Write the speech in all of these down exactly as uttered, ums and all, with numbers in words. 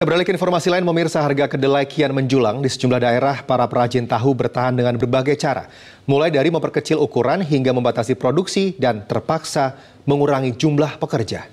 Beralih ke informasi lain, pemirsa, harga kedelai kian menjulang di sejumlah daerah. Para perajin tahu bertahan dengan berbagai cara, mulai dari memperkecil ukuran hingga membatasi produksi dan terpaksa mengurangi jumlah pekerja.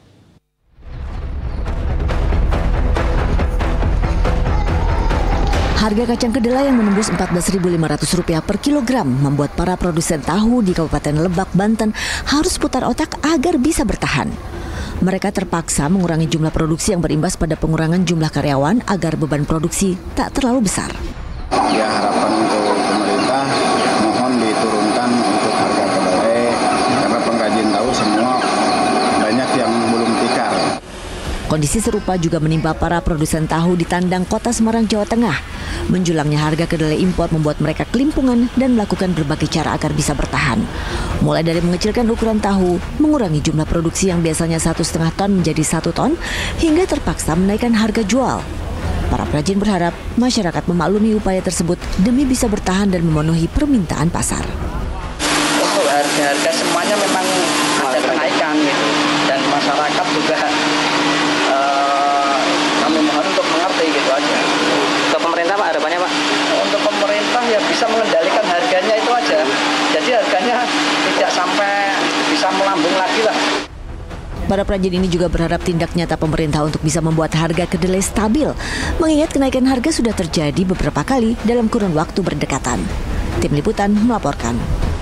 Harga kacang kedelai yang menembus empat belas ribu lima ratus rupiah per kilogram membuat para produsen tahu di Kabupaten Lebak, Banten harus putar otak agar bisa bertahan. Mereka terpaksa mengurangi jumlah produksi yang berimbas pada pengurangan jumlah karyawan agar beban produksi tak terlalu besar. Ya, harapan untuk pemerintah mohon diturunkan untuk harga kedelai karena pengrajin tahu semua banyak yang belum tikar. Kondisi serupa juga menimpa para produsen tahu di Tandang, Kota Semarang, Jawa Tengah. Menjulangnya harga kedelai impor membuat mereka kelimpungan dan melakukan berbagai cara agar bisa bertahan. Mulai dari mengecilkan ukuran tahu, mengurangi jumlah produksi yang biasanya satu setengah ton menjadi satu ton, hingga terpaksa menaikkan harga jual. Para perajin berharap masyarakat memaklumi upaya tersebut demi bisa bertahan dan memenuhi permintaan pasar. Untuk harga-harga semuanya memang ada kenaikan gitu, dan masyarakat juga uh, kami mohon untuk mengerti gitu aja. Untuk pemerintah Pak, harapannya Pak? Untuk pemerintah ya bisa mengendalikan harganya itu aja, jadi harganya tidak sampai bisa melambung lagi lah. Para perajin ini juga berharap tindak nyata pemerintah untuk bisa membuat harga kedelai stabil, mengingat kenaikan harga sudah terjadi beberapa kali dalam kurun waktu berdekatan. Tim Liputan melaporkan.